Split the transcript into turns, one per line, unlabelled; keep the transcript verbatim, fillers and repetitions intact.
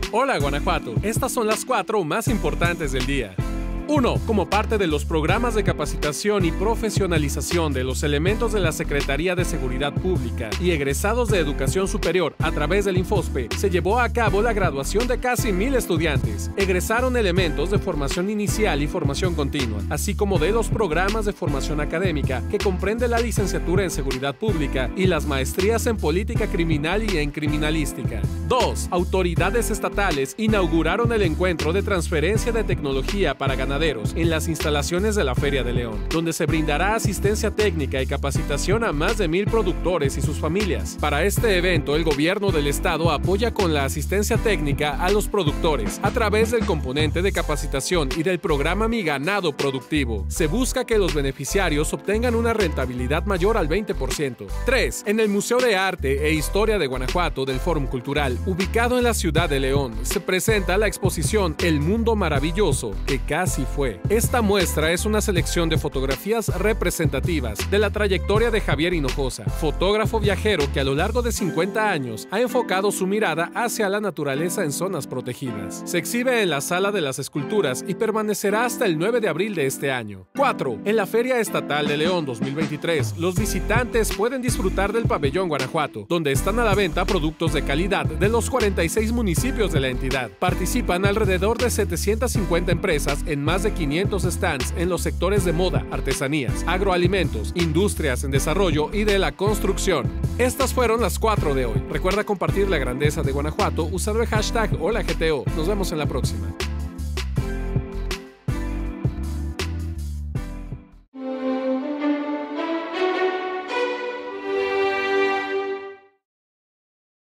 Hola Guanajuato, estas son las cuatro más importantes del día. uno. Como parte de los programas de capacitación y profesionalización de los elementos de la Secretaría de Seguridad Pública y egresados de Educación Superior a través del INFOSPE, se llevó a cabo la graduación de casi mil estudiantes. Egresaron elementos de formación inicial y formación continua, así como de los programas de formación académica que comprende la licenciatura en Seguridad Pública y las maestrías en Política Criminal y en Criminalística. dos. Autoridades estatales inauguraron el encuentro de transferencia de tecnología para ganaderos en las instalaciones de la Feria de León, donde se brindará asistencia técnica y capacitación a más de mil productores y sus familias. Para este evento, el gobierno del estado apoya con la asistencia técnica a los productores a través del componente de capacitación y del programa Mi Ganado Productivo. Se busca que los beneficiarios obtengan una rentabilidad mayor al veinte por ciento. tres. En el Museo de Arte e Historia de Guanajuato del Fórum Cultural, ubicado en la ciudad de León, se presenta la exposición El Mundo Maravilloso, que casi fue. Esta muestra es una selección de fotografías representativas de la trayectoria de Javier Hinojosa, fotógrafo viajero que a lo largo de cincuenta años ha enfocado su mirada hacia la naturaleza en zonas protegidas. Se exhibe en la Sala de las Esculturas y permanecerá hasta el nueve de abril de este año. cuatro. En la Feria Estatal de León dos mil veintitrés, los visitantes pueden disfrutar del Pabellón Guanajuato, donde están a la venta productos de calidad de los cuarenta y seis municipios de la entidad. Participan alrededor de setecientas cincuenta empresas en más de quinientos stands en los sectores de moda, artesanías, agroalimentos, industrias en desarrollo y de la construcción. Estas fueron las cuatro de hoy. Recuerda compartir la grandeza de Guanajuato usando el hashtag Hola G T O. Nos vemos en la próxima.